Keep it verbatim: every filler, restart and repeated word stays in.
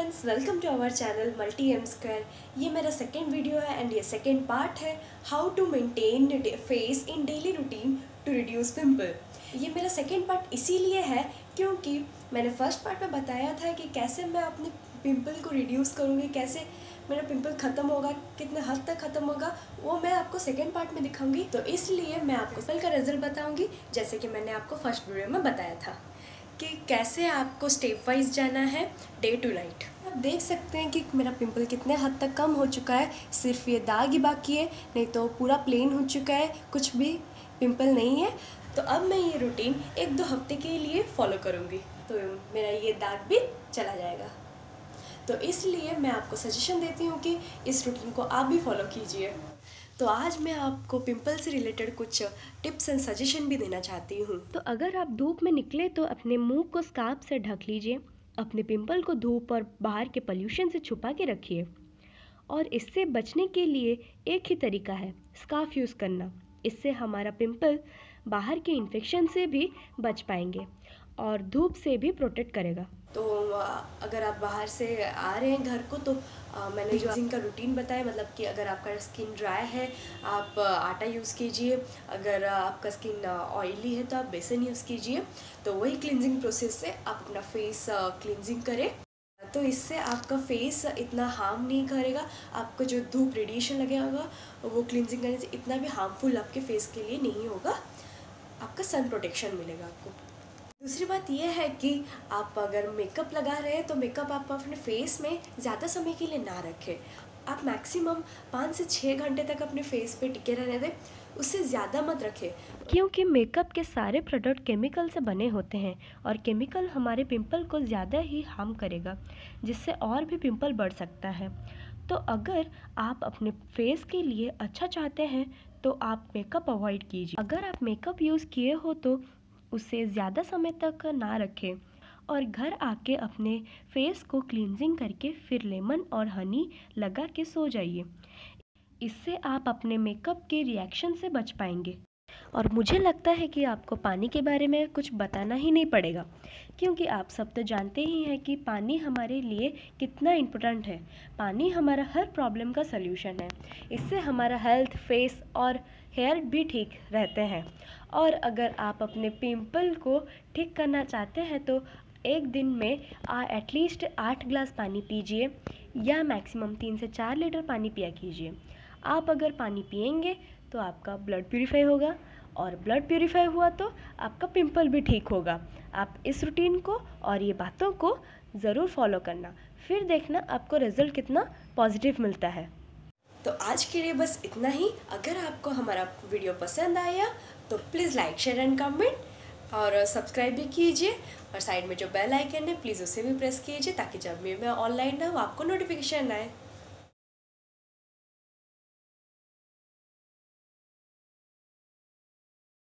Friends, welcome to our channel multi M square. ये मेरा second video है and ये सेकेंड पार्ट है how to maintain face in daily routine to reduce pimple. ये मेरा second part इसीलिए है क्योंकि मैंने फर्स्ट पार्ट में बताया था कि कैसे मैं अपने पिंपल को रिड्यूस करूँगी, कैसे मेरा पिंपल ख़त्म होगा, कितने हद तक ख़त्म होगा, वो मैं आपको सेकेंड पार्ट में दिखाऊंगी। तो इसलिए मैं आपको पिंपल का रिजल्ट बताऊंगी जैसे कि मैंने आपको फर्स्ट वीडियो में बताया था कि कैसे आपको स्टेप वाइज जाना है डे टू नाइट। आप देख सकते हैं कि मेरा पिंपल कितने हद तक कम हो चुका है, सिर्फ ये दाग ही बाकी है, नहीं तो पूरा प्लेन हो चुका है, कुछ भी पिंपल नहीं है। तो अब मैं ये रूटीन एक दो हफ्ते के लिए फॉलो करूँगी तो मेरा ये दाग भी चला जाएगा। तो इसलिए मैं आपको सजेशन देती हूँ कि इस रूटीन को आप भी फॉलो कीजिए। तो आज मैं आपको पिंपल से रिलेटेड कुछ टिप्स एंड सजेशन भी देना चाहती हूँ। तो अगर आप धूप में निकले तो अपने मुंह को स्कार्फ से ढक लीजिए। अपने पिंपल को धूप और बाहर के पोल्यूशन से छुपा के रखिए। और इससे बचने के लिए एक ही तरीका है, स्कार्फ यूज़ करना। इससे हमारा पिंपल बाहर के इन्फेक्शन से भी बच पाएंगे और धूप से भी प्रोटेक्ट करेगा। तो अगर आप बाहर से आ रहे हैं घर को तो आ, मैंने जो क्लींजिंग का रूटीन बताया, मतलब कि अगर आपका स्किन ड्राई है आप आटा यूज़ कीजिए, अगर आपका स्किन ऑयली है तो आप बेसन यूज़ कीजिए। तो वही क्लींजिंग प्रोसेस से आप अपना फेस क्लींजिंग करें, तो इससे आपका फेस इतना हार्म नहीं करेगा। आपको जो धूप रेडिएशन लगेगा वो क्लींजिंग करने से इतना भी हार्मफुल आपके फेस के लिए नहीं होगा, आपका सन प्रोटेक्शन मिलेगा आपको। दूसरी बात यह है कि आप अगर मेकअप लगा रहे हैं तो मेकअप आप अपने फेस में ज़्यादा समय के लिए ना रखें। आप मैक्सिमम पाँच से छः घंटे तक अपने फेस पे टिके रहने दें, उससे ज़्यादा मत रखें। क्योंकि मेकअप के सारे प्रोडक्ट केमिकल से बने होते हैं और केमिकल हमारे पिंपल को ज़्यादा ही हार्म करेगा, जिससे और भी पिंपल बढ़ सकता है। तो अगर आप अपने फेस के लिए अच्छा चाहते हैं तो आप मेकअप अवॉइड कीजिए। अगर आप मेकअप यूज़ किए हो तो उसे ज़्यादा समय तक ना रखें और घर आके अपने फेस को क्लींजिंग करके फिर लेमन और हनी लगा के सो जाइए। इससे आप अपने मेकअप के रिएक्शन से बच पाएंगे। और मुझे लगता है कि आपको पानी के बारे में कुछ बताना ही नहीं पड़ेगा, क्योंकि आप सब तो जानते ही हैं कि पानी हमारे लिए कितना इम्पोर्टेंट है। पानी हमारा हर प्रॉब्लम का सल्यूशन है। इससे हमारा हेल्थ, फेस और हेयर भी ठीक रहते हैं। और अगर आप अपने पिंपल को ठीक करना चाहते हैं तो एक दिन में एटलीस्ट आठ ग्लास पानी पीजिए या मैक्सिमम तीन से चार लीटर पानी पिया कीजिए। आप अगर पानी पिएंगे तो आपका ब्लड प्यूरिफाई होगा और ब्लड प्यूरिफाई हुआ तो आपका पिंपल भी ठीक होगा। आप इस रूटीन को और ये बातों को ज़रूर फॉलो करना, फिर देखना आपको रिजल्ट कितना पॉजिटिव मिलता है। तो आज के लिए बस इतना ही। अगर आपको हमारा वीडियो पसंद आया तो please like, share and comment और सब्सक्राइब भी कीजिए। और साइड में जो बेल आइकन है प्लीज़ उसे भी प्रेस कीजिए ताकि जब भी मैं ऑनलाइन रहूँ आपको नोटिफिकेशन आए।